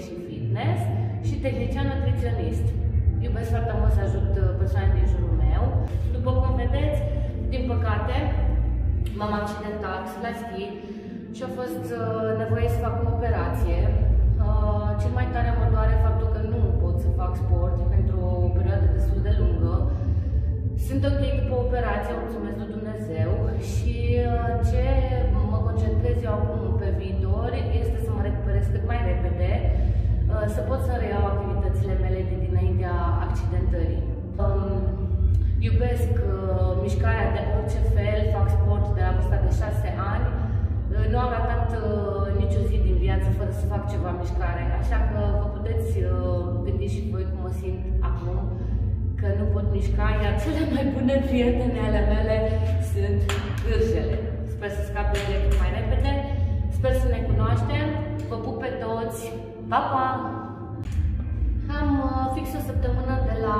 și fitness și tehnician nutriționist. Iubesc foarte mult să ajut persoane din jurul meu. După cum vedeți, din păcate, m-am accidentat la schi și a fost nevoie să fac o operație. Cel mai tare mă doare faptul că nu pot să fac sport pentru o perioadă destul de lungă. Sunt ok după operație, mulțumesc lui Dumnezeu, și ce mă concentrez eu acum pe viitor este să mă recuperez cât mai repede, să pot să reiau activitățile mele de dinaintea accidentării. Iubesc mișcarea de orice fel, fac sport de la vârsta de 6 ani, nu am ratat nicio zi din viață fără să fac ceva mișcare, așa că vă puteți gândi și voi cum mă simt acum, că nu pot mișca, iar cele mai bune prietene ale mele sunt gârjele. Sper să scap de ele cât mai repede, sper să ne cunoaștem, vă pup pe toți, pa, pa! Am fix o săptămână de la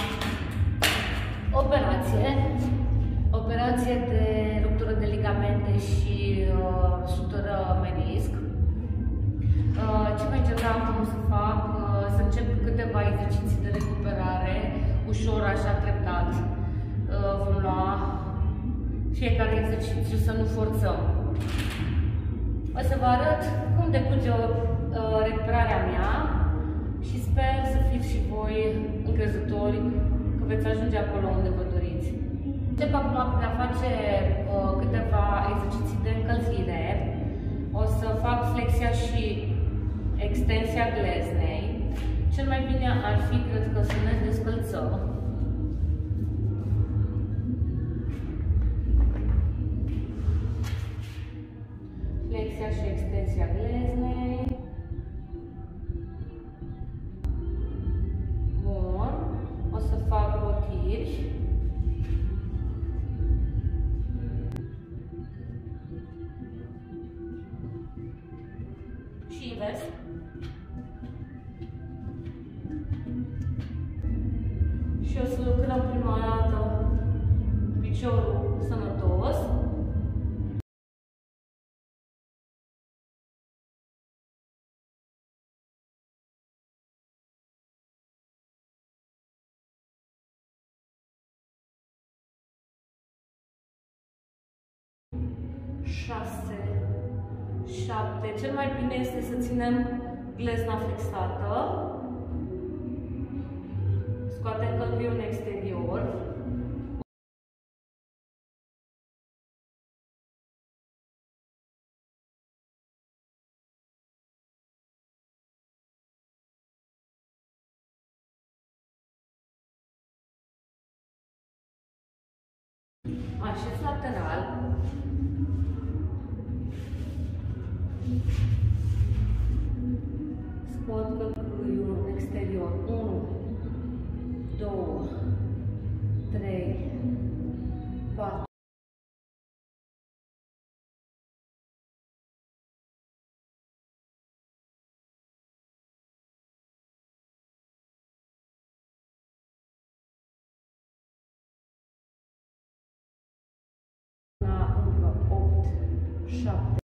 operație de ruptură de ligamente și sutură menisc. Ce voi încerca acum să fac? Să încep câteva exerciții de recuperare, ușor, așa, treptat. Vom lua fiecare exercițiu, să nu forțăm. O să vă arăt cum decurge recuperarea mea și sper să fiți și voi încrezători că veți ajunge acolo unde vă doriți. Încep acum prin a face câteva exerciții de încălzire. O să fac flexia și extensia gleznei. Cel mai bine ar fi, cred că, să ne descălțăm. Flexia și extensia gleznei. Bun. O să fac rotiri. Și invers. Și o să lucrăm prima dată piciorul sănătos. Șase, 7. Cel mai bine este să ținem glezna flexată. Scoatem călbiul în exterior. Așez lateral. Scot călbiul în exterior. 1, 2, 3, 4. Încă 8, 7.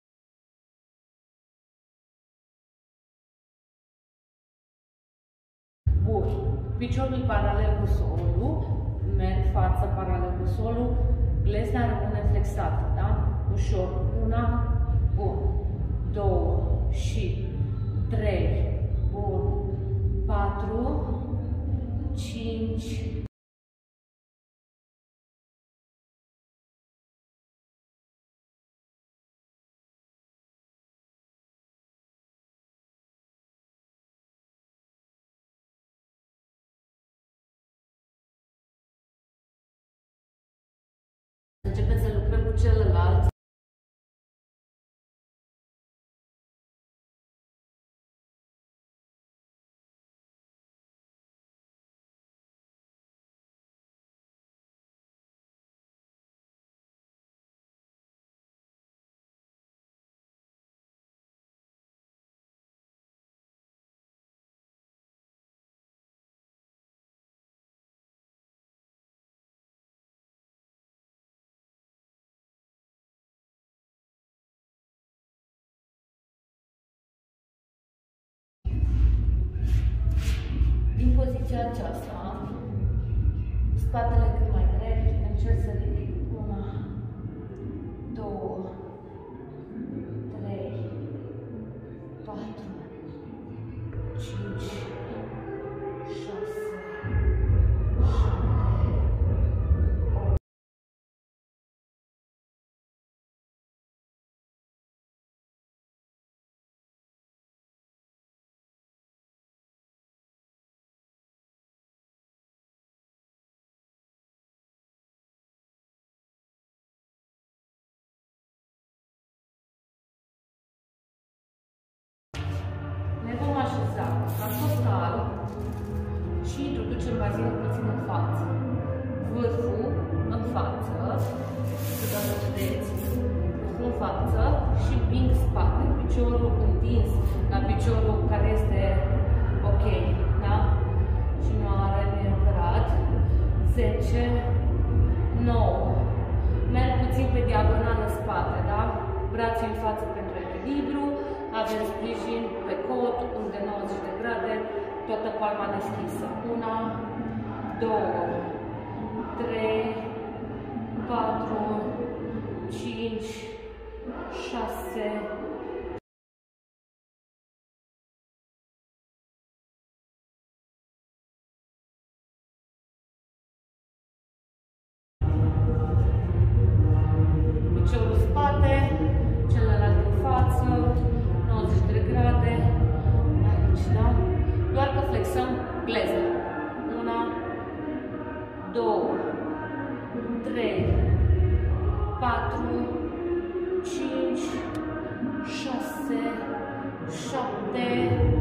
Bun. Piciorul paralel cu solul, merg față paralel cu solul, glezna rămâne flexată, da? Ușor. 1, bun. 2 și 3, bun. 4, 5. Începem să lucrăm cu celălalt. poziția aceasta, spatele cât mai drept, încerc să ridic 1, 2, 3, 4, 5, 6, 7, 8. Ne vom așeza la costal și introducem bazinul puțin în față. Vârful în față, să dăm vedeți, vârful în față și ping spate. Piciorul întins la piciorul care este ok, da? Și nu are neapărat. 10, 9. Merg puțin pe diagonală în spate, da? Brațul în față pentru echilibru. Avem sprijin pe cot, unde 90 de grade, toată palma deschisă. 1, 2, 3, 4, 5, 6, piciorul spate, celălalt în față, 90 de grade, aici, da? Doar că flexăm gleză. 1, 2, 3, 4, 5, 6, 7,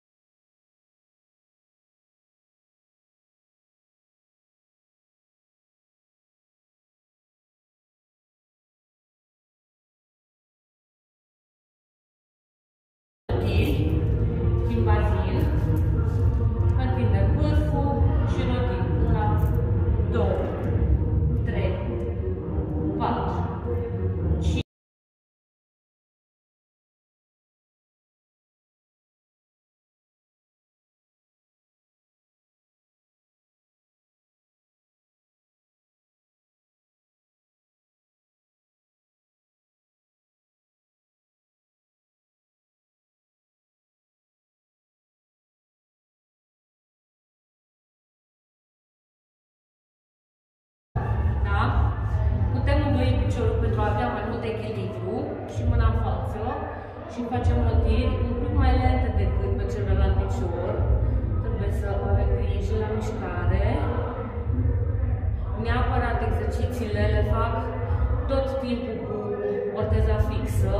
din bazin, întindem vârful și rotim. 1, 2, 3, 4, 5. Putem îndoi piciorul pentru a avea mai mult echilibru și mâna în față și facem rotiri un pic mai lente decât pe celălalt picior. Trebuie să avem grijă la mișcare. Neapărat exercițiile le fac tot timpul cu orteza fixă.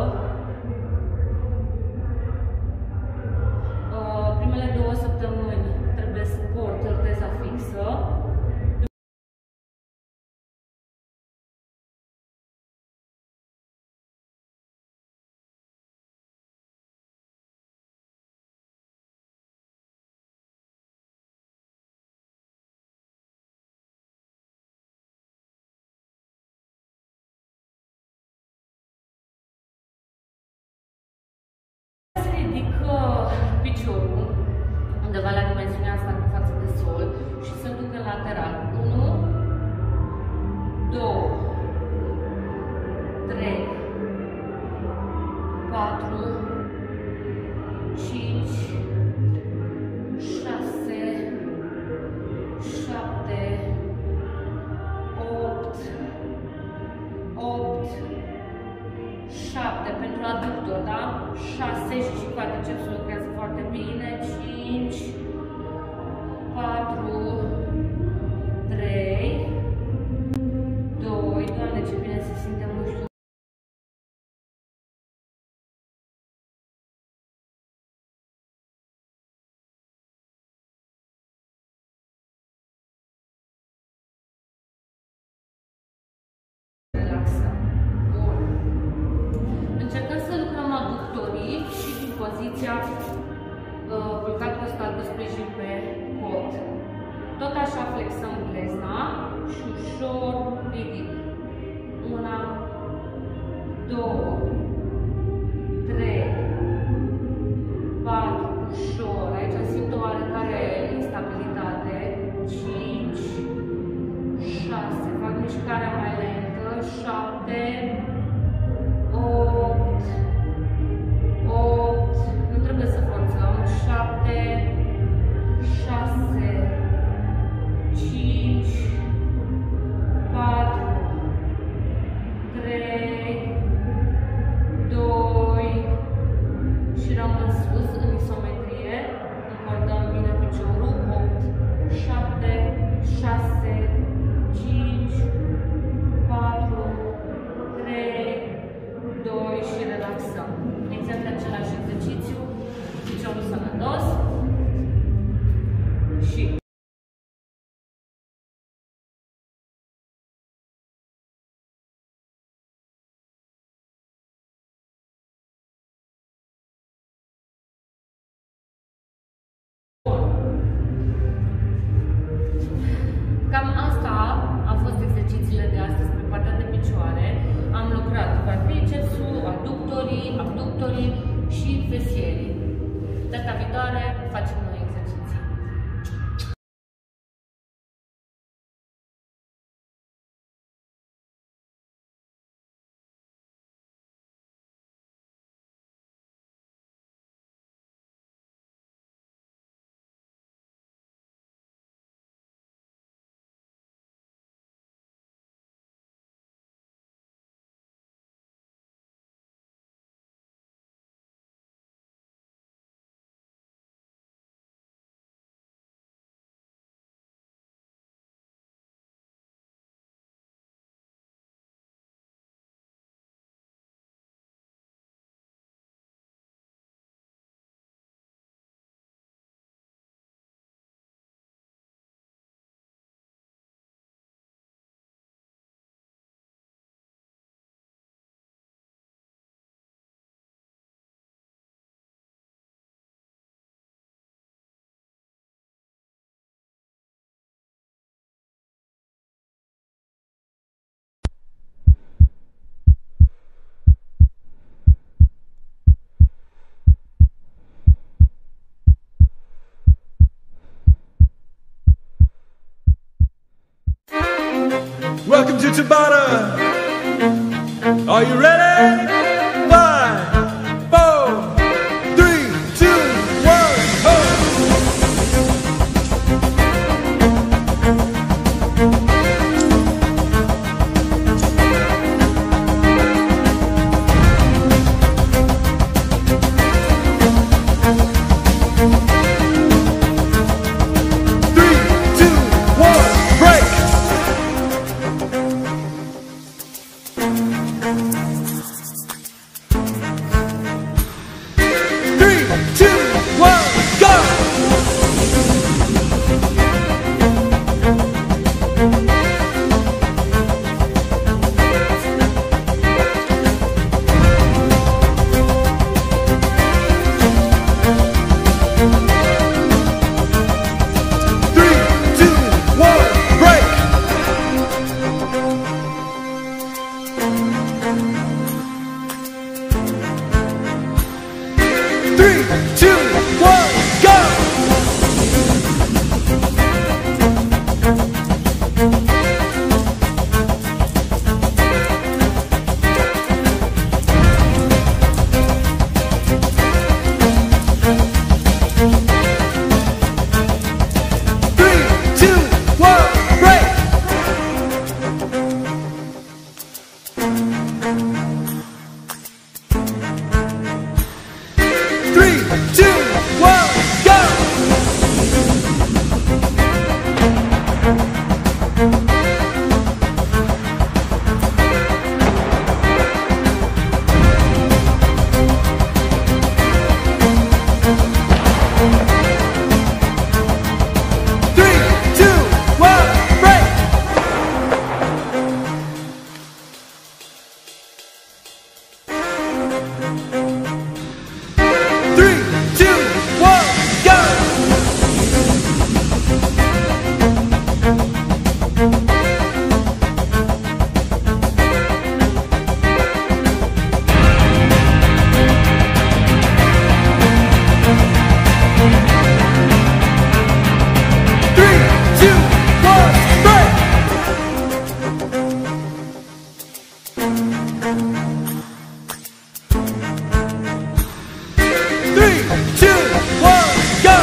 Primele 2 săptămâni trebuie să port orteza fixă. Ridic piciorul undeva la dimensiunea asta față de sol și să duc în lateral. 1, 2, 3, 4, 5, 6, 7, 8, 7 pentru aductor, da? 6 și quadricepsul lucrează foarte bine. 5, 4, 3, 2, Doamne, ce bine se simte mușchiul. Relaxăm. Bun. Încercăm să lucrăm aductorii și din poziția culcat costal cu sprijin pe cot. Tot așa flexăm glezna și ușor ridic. 1, 2, 3, 4, ușor. Aici simt o oarecare instabilitate. 7, 8, 8, nu trebuie să forțăm, 7, 6, 5, 4, 3, 2 și rămân sus în isometrie, încordăm bine piciorul, 8, 7, 6, 5, 4, 3, 2 și relaxăm. Exact același exercițiu, piciorul sănătos și cam asta au fost exercițiile de astăzi pe partea de picioare. Am lucrat quadricepsul, abductorii și fesierii. Data viitoare facem noi exerciții. Welcome to Tabata. Are you ready? 5, 4, 3, 2, 1, go! 3, Three, two, one, go!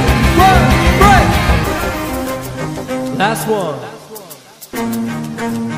Last one.